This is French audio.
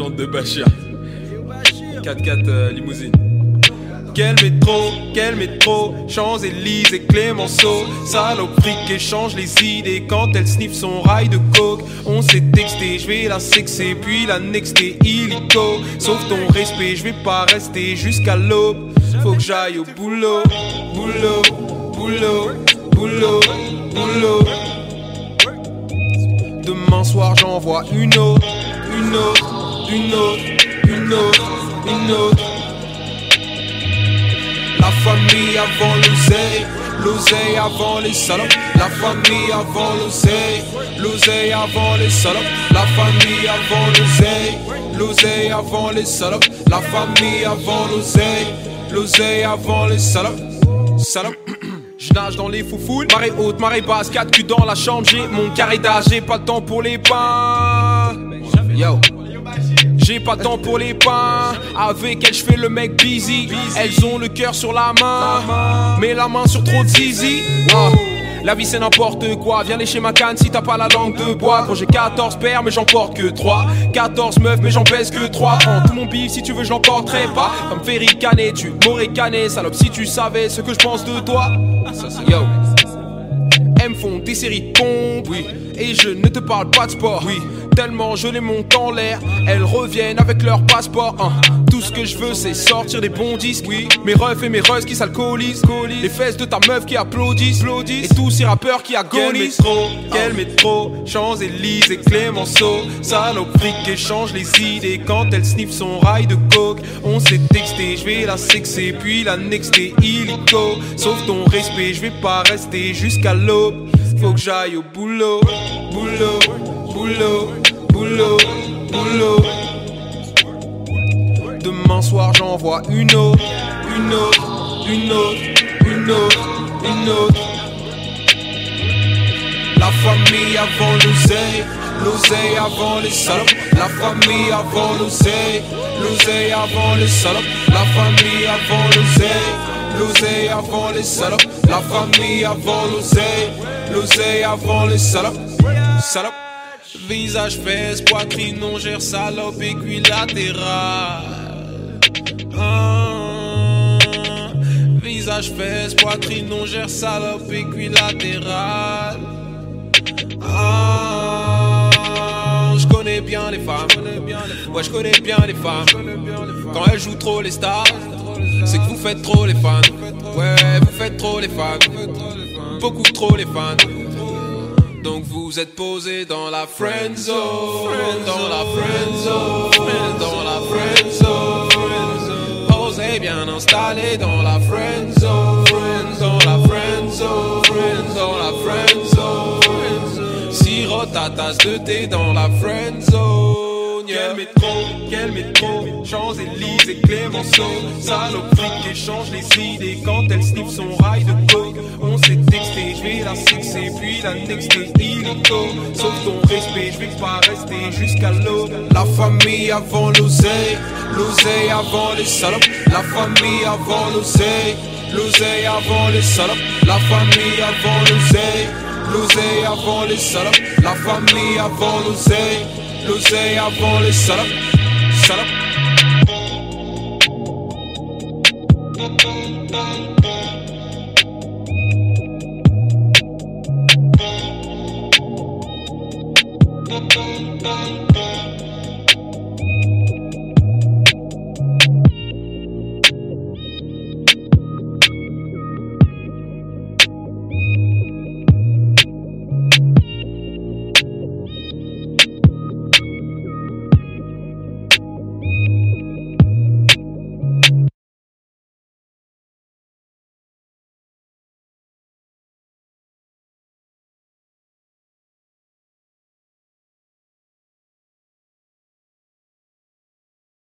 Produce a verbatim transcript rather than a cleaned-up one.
jante de Bachir. quatre quatre euh, limousine. Quel métro, quel métro, Champs-Élysées, Clémenceau. Saloperie qui échange les idées quand elle sniffe son rail de coke. On s'est texté, je vais la sexer puis la nexter illico. Sauf ton respect, je vais pas rester jusqu'à l'aube. Faut que j'aille au boulot, boulot, boulot, boulot, boulot. Demain soir j'envoie une autre, une autre, une autre, une autre, une autre. La famille avant l'oseille, l'oseille avant les salopes. La famille avant l'oseille, l'oseille avant les salopes. La famille avant l'oseille, l'oseille avant les salopes. La famille avant l'oseille, l'oseille avant les salopes. Salopes. Je nage dans les foufoules, marée haute, marée basse, quatre culs dans la chambre, j'ai mon carré d'âge, j'ai pas le temps pour les pains. Yo. J'ai pas le temps pour les pains. Avec elles je fais le mec busy. Elles ont le cœur sur la main, mais la main sur trop de zizi. Ah. La vie c'est n'importe quoi, viens lécher ma canne si t'as pas la langue de bois. Quand j'ai quatorze pères mais j'en porte que trois, quatorze meufs mais j'en pèse que trois. Prends tout mon bif si tu veux je l'emporterai pas. Comme Ferry Canet tu m'aurais canné. Salope si tu savais ce que je pense de toi. Yo. Elles me font des séries de pompes, oui. Et je ne te parle pas de sport, oui. Tellement je les monte en l'air, elles reviennent avec leur passeport, hein. Tout ce que je veux c'est sortir des bons disques, oui. Mes refs et mes russes qui s'alcoolisent, les fesses de ta meuf qui applaudissent, et tous ces rappeurs qui agonisent. Quel métro, quel métro, Champs-Élysées, Clémenceau. Saloperie qui échange les idées quand elle sniffe son rail de coke. On s'est texté, je vais la sexer puis la nexter illico. Sauf ton respect, je vais pas rester jusqu'à l'aube. Faut que j'aille au boulot, boulot, boulot, boulot, boulot. Demain soir j'envoie une autre, une autre, une autre, une autre, une autre. La famille avant l'oseille, l'oseille avant les salopes. La famille avant l'oseille, l'oseille avant les salopes. La famille avant l'oseille, l'oseille avant les salopes. La famille avant l'oseille, l'oseille avant les salopes. Salopes. Visage, fesses, poitrine, on gère salope, équilatéral. Ah. Visage, fesses, poitrine, on gère salope, équilatéral. Ah. Je connais bien les femmes. Ouais, je connais bien les femmes. Quand elles jouent trop les stars, c'est que vous faites trop les fans. Ouais, vous faites trop les fans. Beaucoup trop les fans. Donc vous êtes posé dans la friend zone, dans la friend zone, dans la friend zone. Posé bien installé dans la friend zone, dans la friend zone, dans la friend zone. Sirote ta tasse de thé dans la friend zone. Quel métro, quel métro, Champs-Élysées, Clémenceau. Saloperie qui échange les idées quand elle sniffe son rail de coke. On s'est texté, je vais la sexer puis la nexter illico. Sauf ton respect, je vais pas rester jusqu'à l'aube. La famille avant l'oseille, l'oseille avant les salopes. La famille avant l'oseille, l'oseille avant les salopes. La famille avant l'oseille, l'oseille avant les salopes. La famille avant l'oseille, l'oseille avant les salopes. Salopes. Thank you.